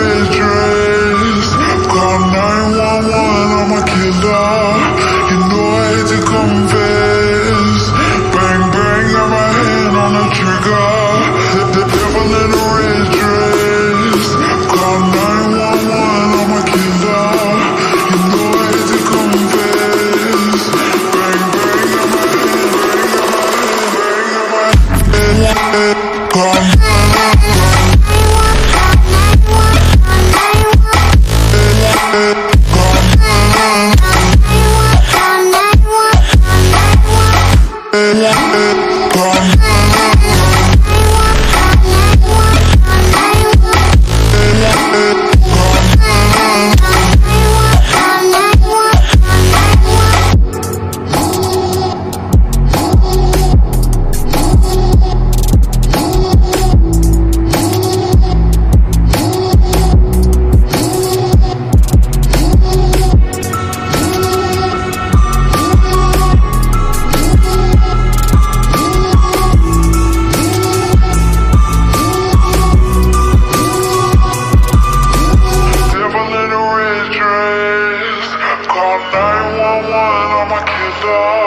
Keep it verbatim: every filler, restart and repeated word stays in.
red dress. Call nine one one, I'm a killer. You know I hate to confess. Bang bang, got my hand on the trigger. The, the devil in a red dress. Call nine one one, I'm a killer. You know I hate to confess. Bang bang, got my hand, bang, got my hand, bang, got my hand. Call nine one one, I'm a killer.